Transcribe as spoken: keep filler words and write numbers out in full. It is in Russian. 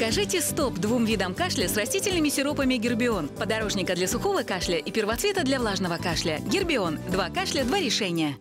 Скажите стоп двум видам кашля с растительными сиропами Гербион. Подорожника для сухого кашля и первоцвета для влажного кашля. Гербион. Два кашля, два решения.